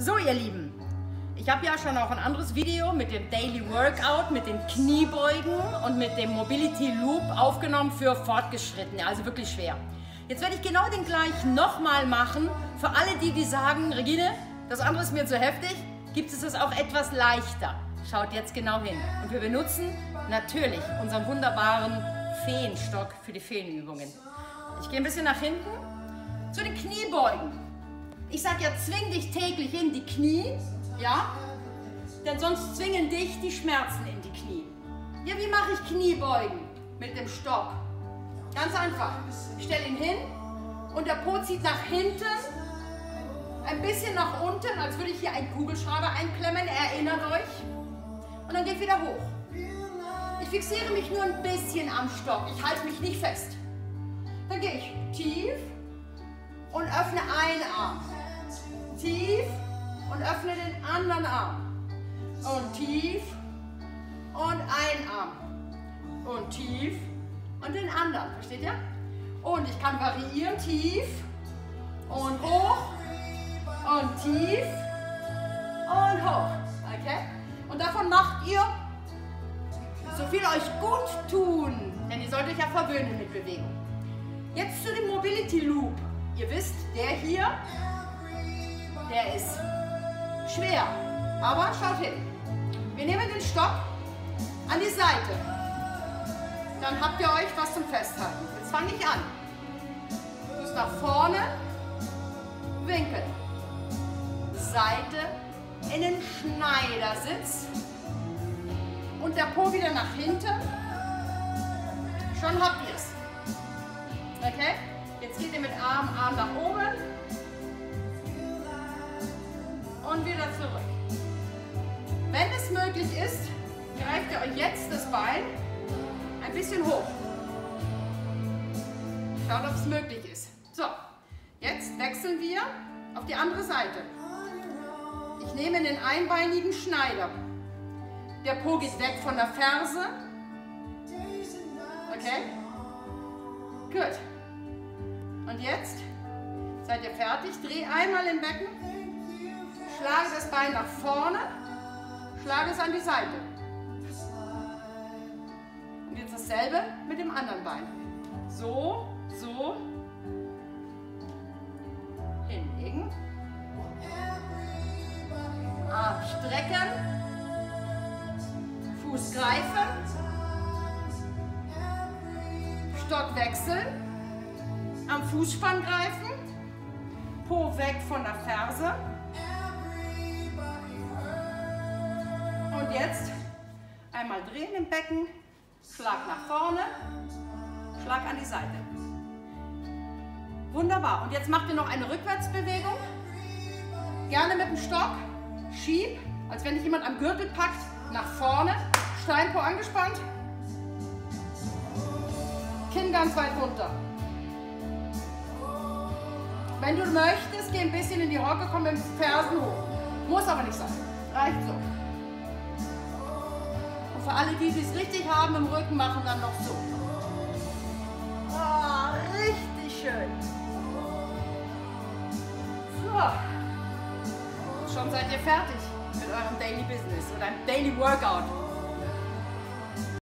So ihr Lieben, ich habe ja schon auch ein anderes Video mit dem Daily Workout, mit den Kniebeugen und mit dem Mobility Loop aufgenommen für Fortgeschrittene, also wirklich schwer. Jetzt werde ich genau den gleichen nochmal machen für alle die sagen, Regine, das andere ist mir zu heftig, gibt es das auch etwas leichter. Schaut jetzt genau hin. Und wir benutzen natürlich unseren wunderbaren Feenstock für die Feenübungen. Ich gehe ein bisschen nach hinten zu den Kniebeugen. Ich sage ja, zwing dich täglich in die Knie, ja? Denn sonst zwingen dich die Schmerzen in die Knie. Ja, wie mache ich Kniebeugen? Mit dem Stock. Ganz einfach. Ich stelle ihn hin und der Po zieht nach hinten, ein bisschen nach unten, als würde ich hier einen Kugelschreiber einklemmen, erinnert euch. Und dann geht wieder hoch. Ich fixiere mich nur ein bisschen am Stock, ich halte mich nicht fest. Dann gehe ich tief und öffne einen Arm. Tief und öffne den anderen Arm. Und tief und ein Arm. Und tief und den anderen. Versteht ihr? Und ich kann variieren. Tief und hoch und tief und hoch. Okay? Und davon macht ihr so viel euch gut tun. Denn ihr sollt euch ja verwöhnen mit Bewegung. Jetzt zu dem Mobility Loop. Ihr wisst, der hier, der ist schwer. Aber schaut hin. Wir nehmen den Stock an die Seite. Dann habt ihr euch was zum Festhalten. Jetzt fange ich an. Fuß nach vorne, Winkel. Seite in den Schneidersitz. Und der Po wieder nach hinten. Schon habt ihr es. Okay? Jetzt geht ihr mit Arm nach oben. Und wieder zurück. Wenn es möglich ist, greift ihr euch jetzt das Bein ein bisschen hoch. Schaut, ob es möglich ist. So, jetzt wechseln wir auf die andere Seite. Ich nehme den einbeinigen Schneider. Der Po geht weg von der Ferse. Okay? Gut. Und jetzt seid ihr fertig. Dreh einmal im Becken. Schlage das Bein nach vorne. Schlage es an die Seite. Und jetzt dasselbe mit dem anderen Bein. So, so. Hinlegen. Arm strecken. Fuß greifen. Stock wechseln. Am Fußspann greifen. Po weg von der Ferse. Und jetzt einmal drehen im Becken. Schlag nach vorne. Schlag an die Seite. Wunderbar. Und jetzt macht ihr noch eine Rückwärtsbewegung. Gerne mit dem Stock. Schieb, als wenn dich jemand am Gürtel packt, nach vorne. Steinpo angespannt. Kinn ganz weit runter. Wenn du möchtest, geh ein bisschen in die Hocke, komm mit den Fersen hoch. Muss aber nicht sein. Reicht so. Und für alle, die es richtig haben im Rücken, machen dann noch so. Oh, richtig schön. So. Schon seid ihr fertig mit eurem Daily Business oder einem Daily Workout.